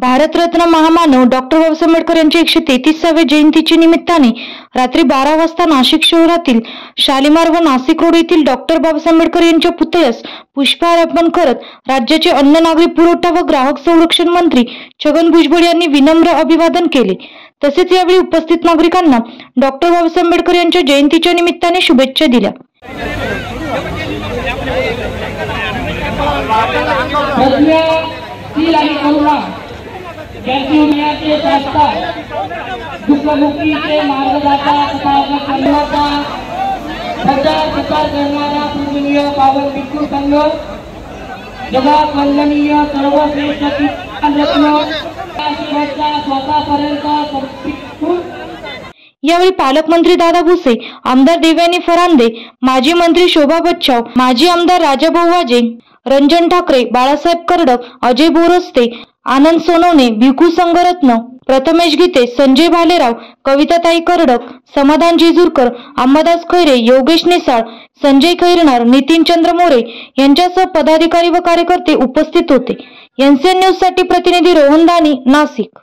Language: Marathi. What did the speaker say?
भारतरत्न महामानव डॉक्टर बाबासाहेब आंबेडकर यांच्या 133व्या जयंतीच्या निमित्ताने रात्री 12 वाजता नाशिक शहरातील शालिमार व नाशिक रोड येथील डॉक्टर बाबासाहेब आंबेडकर यांच्या पुतळ्यास पुष्पहार अर्पण करत राज्याचे अन्न नागरी पुरवठा व ग्राहक संरक्षण मंत्री छगन भुजबळ यांनी विनम्र अभिवादन केले। तसेच यावेळी उपस्थित नागरिकांना डॉक्टर बाबासाहेब आंबेडकर यांच्या जयंतीच्या निमित्ताने शुभेच्छा दिल्या। जनजीवनाचे शास्त्र दुःखमुक्तीचे मार्गदाता तथा कल्याणाचा प्रचार करणारा पूजनीय पावन भिक्खू संघ जगात वंदनीय सर्वश्रेष्ठ रत्न स्वतःपर्यंत समर्पित। यावेळी पालकमंत्री दादा भुसे, आमदार देवयानी फरांदे, माजी मंत्री शोभा बच्छाव, माजी आमदार राजाभाऊ वाजे, रंजन ठाकरे, बाळासाहेब करडक, अजय बोरस्ते, आनंद सोनवणे, भिक्खू संघरत्न, प्रथमेश गीते, संजय भालेराव, कविताताई करडक, समाधान जेजुरकर, अंबादास खैरे, योगेश नेसाळ, संजय खैरनार, नितीन चंद्र मोरे यांच्यासह पदाधिकारी व कार्यकर्ते उपस्थित होते। एनसीएन न्यूज साठी प्रतिनिधी रोहन दानी, नाशिक।